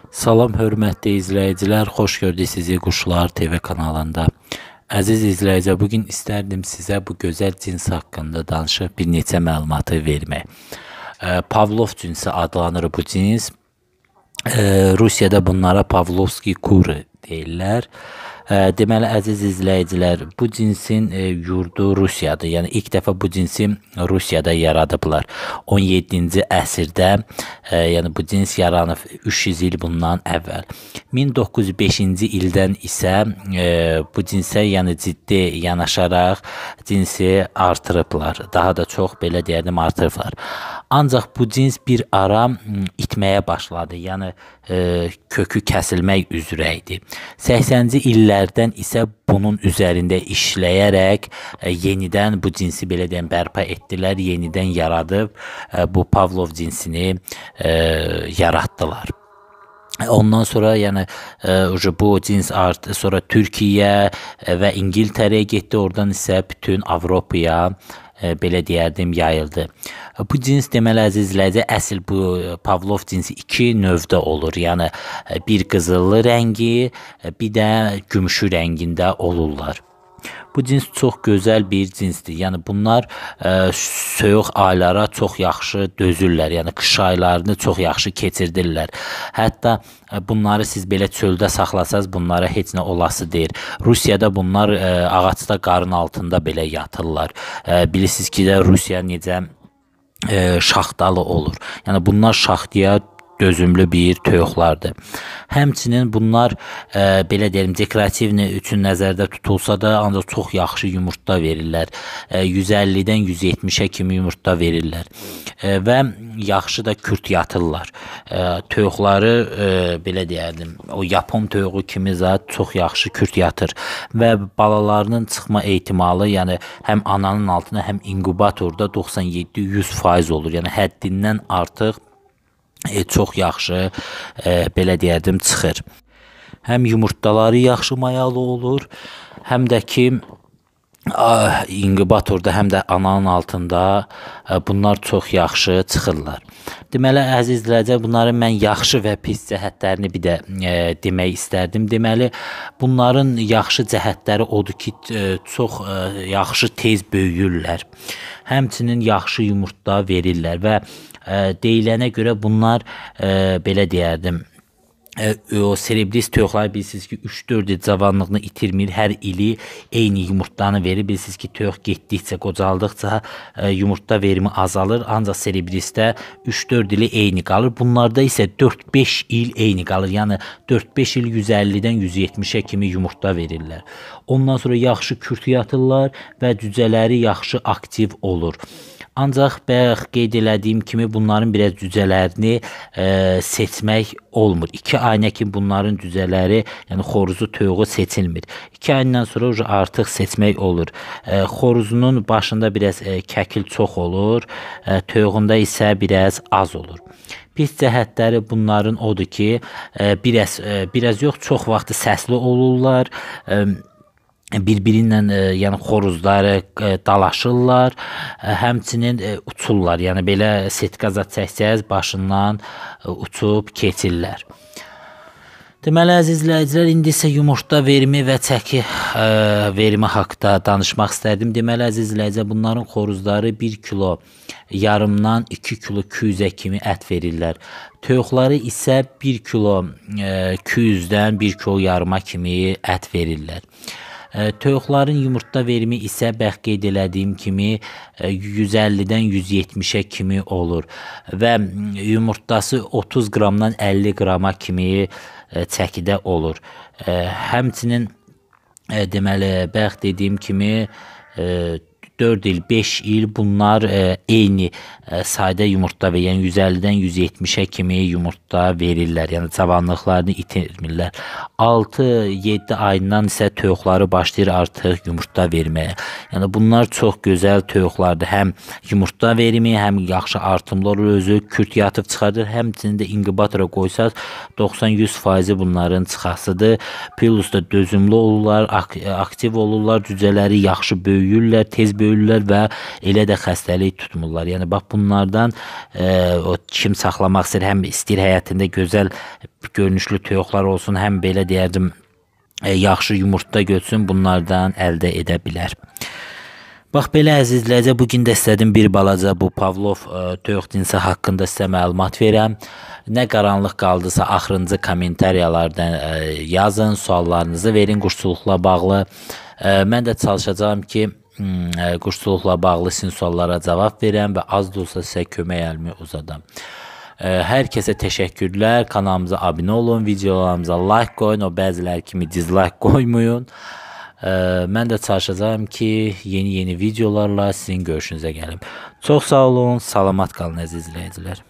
Salam hörmətli izləyicilər, xoş gördük sizi Quşlar TV kanalında. Əziz izləyicilər, bugün istərdim sizə bu gözəl cins haqqında danışıb bir neçə məlumatı vermək. Pavlov cinsi adlanır bu cins. Rusiyada bunlara Pavlovski kuri deyirlər. Deməli, əziz izləyicilər, bu cinsin yurdu Rusiyadır. Yəni, ilk dəfə bu cinsi Rusiyada yaradıblar. 17-ci əsrdə, yəni bu cins yaranıb 300 il bundan əvvəl. 1905-ci ildən isə bu cinsə yəni ciddi yanaşaraq cinsi artırıblar. Daha da çox, belə deyərdim, artırıblar. Ancaq bu cins bir ara itməyə başladı. Yəni, kökü kəsilmək üzrə idi. 80-ci illərdən isə bunun üzərində işləyərək yenidən bu cinsi belə deyəm bərpa etdilər, yenidən yaradıb bu Pavlov cinsini yaratdılar. Ondan sonra yəni bu cins sonra Türkiyə və İngiltərəyə getdi, oradan isə bütün Avropaya belə deyərdim yayıldı. Bu cins deməli əziz izləyicilər, əsl bu Pavlov cinsi iki növdə olur. Yəni bir qızıllı rəngi, bir də gümüşü rəngində olurlar. Bu cins çox gözəl bir cinsdir. Yəni bunlar soyuq aylara çox yaxşı dözürlər. Yəni qış aylarını çox yaxşı keçirdirlər. Hətta bunları siz belə çöldə saxlasanız bunlara heç nə olası deyil. Rusiyada bunlar ağacda qarın altında belə yatırlar. Bilirsiniz ki, Rusiya necə şaxtalı olur. Yəni bunlar şaxtaya dözümlü bir toyuqlardır. Həmçinin bunlar belə deyim dekorativni üçün nəzərdə tutulsa da ancaq çox yaxşı yumurta verirlər. 150-dən 170-ə kimi yumurta verirlər və yaxşı da kürt yatırlar. Toyuqları belə deyərdim, o Yapon toyuğu kimi zat çox yaxşı kürt yatır və balalarının çıxma ehtimalı, yəni həm ananın altına, həm inkubatorda 97-100% olur. Yəni həddindən artıq çox yaxşı belə deyərdim çıxır. Həm yumurtaları yaxşı mayalı olur, həm də ki inkubatorda, həm də ananın altında bunlar çox yaxşı çıxırlar. Deməli, əziz izləyicilər, bunların mən yaxşı və pis cəhətlərini bir də demək istərdim. Deməli, bunların yaxşı cəhətləri odur ki, çox yaxşı tez böyüyürlər. Həmçinin yaxşı yumurta verirlər və deyilənə görə bunlar belə deyərdim, o serebris toyuqlar bilirsiniz ki 3-4 il cavanlığını itirmir, hər ili eyni yumurtlarını verir. Bilirsiniz ki toyuq getdikcə, qocaldıqca yumurta verimi azalır, ancaq serebrisdə 3-4 ili eyni qalır. Bunlarda isə 4-5 il eyni qalır, yəni 4-5 il 150-dən 170-ə kimi yumurta verirlər. Ondan sonra yaxşı kürt yatırlar və cücələri yaxşı aktiv olur. Ancaq bayaq qeyd elədiyim kimi bunların biraz cücələrini seçmək olmur. 2 ayına kimi bunların cücələri, yəni xoruzu toyuğu seçilmir. 2 ayından sonra artıq seçmək olur. Xoruzunun başında biraz kəkil çox olur, toyuğunda isə biraz az olur. Pis cəhətləri bunların odur ki, biraz yox, çox vaxt səsli olurlar. Bir-birinlə yəni xoruzları dalaşırlar, həmçinin uçurlar. Yəni belə setkaza çəksəz başından uçub keçirlər. Deməli, əziz izləyicilər, indi isə yumurta verimi və çəki verimi haqda danışmaq istərdim. Deməli, əziz izləyicilər, bunların xoruzları 1 kilo yarımdan 2 kilo 200-ə kimi ət verirlər. Toyuqları isə 1 kilo 200-dən 1 kilo yarıma kimi ət verirlər. Toyuqların yumurta verimi isə bəx qeyd elədiyim kimi 150-dən 170-ə kimi olur və yumurtası 30 qramdan 50 qrama kimi çəkidə olur. Həmçinin deməli bəx dediyim kimi 4 il, 5 il bunlar eyni sayda yumurta və yəni 150-dən 170-ə kimi yumurta verirlər. Yəni cavanlıqlarını itirmirlər. 6-7 ayından isə toyuqları başlayır artıq yumurta verməyə. Yəni bunlar çox gözəl toyuqlardır. Həm yumurta verimi, həm yaxşı artımlı olur, özü kürt yatıb çıxardır. Həmçinin də inkubatora qoysaz 90-100% bunların çıxasıdır. Plus da dözümlü olurlar, aktiv olurlar, cücələri yaxşı böyüyürlər, tez böyüyürlər. döyürlər və elə də xəstəlik tutmurlar. Yəni bax bunlardan o kim saxlamaq istəyir həyətində gözəl görünüşlü toyuqlar olsun, həm belə deyərdim yaxşı yumurta götsün, bunlardan əldə edə bilər. Bax belə əziz izləyicilər, bugün də istədim bir balaca bu Pavlov toyuq cinsi haqqında sizə məlumat verəm. Nə qaranlıq qaldısa axırıncı kommentariyalardan yazın, suallarınızı verin quşçuluqla bağlı. Mən də çalışacağım ki, quşçuluqla bağlı sizin suallara cavab verəm və az da olsa sizə kömək əlimi uzadam. Hər kəsə təşəkkürlər. Kanalımıza abunə olun, videolarımıza like qoyun, o bəzilər kimi dislike qoymayın. Mən də çalışacağım ki, yeni videolarla sizin görüşünüzə gəlim. Çox sağ olun, salamat qalın əziz izləyicilər.